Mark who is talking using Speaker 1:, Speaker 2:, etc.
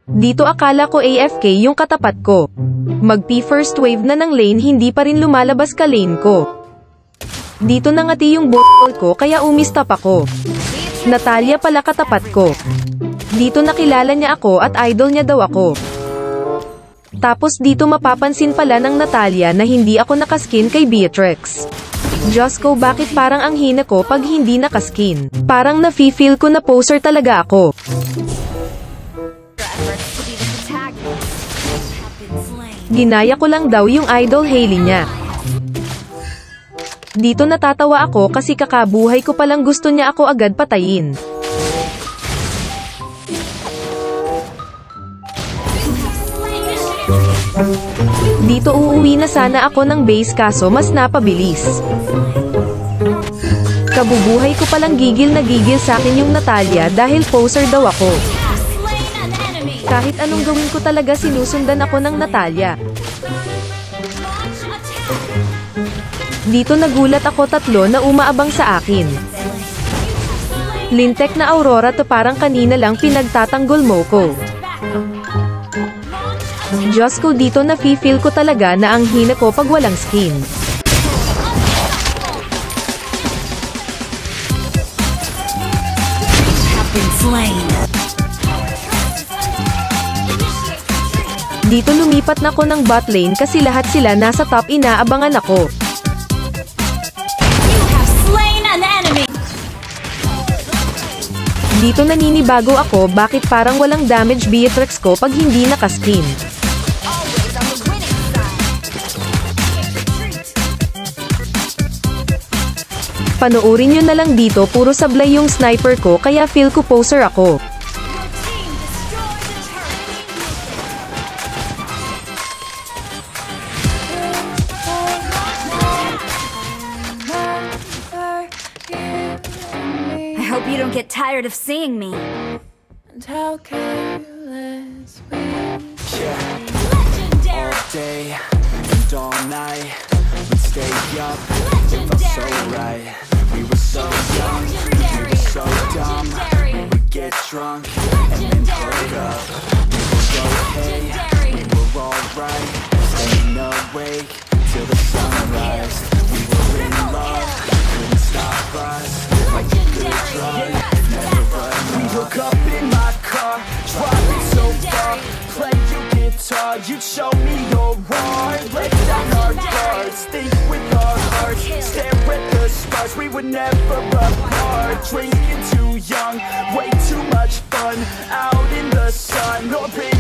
Speaker 1: Dito akala ko AFK yung katapat ko. Mag-P first wave na ng lane, hindi pa rin lumalabas ka lane ko. Dito nangati yung ball ko kaya umistop ako. Natalia pala katapat ko. Dito nakilala niya ako at idol niya daw ako. Tapos dito mapapansin pala ng Natalia na hindi ako nakaskin kay Beatrix. Diyos ko, bakit parang ang hina ko pag hindi nakaskin? Parang nafe-feel ko na poser talaga ako. Ginaya ko lang daw yung idol Hailey niya. Dito natatawa ako kasi kakabuhay ko palang gusto niya ako agad patayin. Dito uuwi na sana ako ng base kaso mas napabilis. Kabubuhay ko palang gigil na gigil sa akin yung Natalia dahil poser daw ako. Kahit anong gawin ko talaga sinusundan ako ng Natalia. Dito nagulat ako, tatlo na umaabang sa akin. Lintek na Aurora to, parang kanina lang pinagtatanggol mo ko. Diyos ko, dito nafe-feel ko talaga na ang hina ko pag walang skin. Dito lumipat na ko ng bot lane kasi lahat sila nasa top, inaabangan ako. Dito naninibago ako, bakit parang walang damage Beatrix ko pag hindi nakaskin. Panoorin nyo na lang dito, puro sablay yung sniper ko kaya feel ko poser ako.
Speaker 2: I hope you don't get tired of seeing me.
Speaker 3: And how careless we
Speaker 4: all day and all night, we'd stay up, it felt so right. We were so young, we were so dumb. We would get drunk and then hook up. We were okay, we were alright, staying awake till the sunrise. We were in love, couldn't stop us, like a good drug, never run. We hook up in my car, driving so far, play your guitar, you'd show me your heart. Lay down our guards, think with our hearts, stare at the stars, we were never apart. Drinking too young, way too much fun, out in the sun, or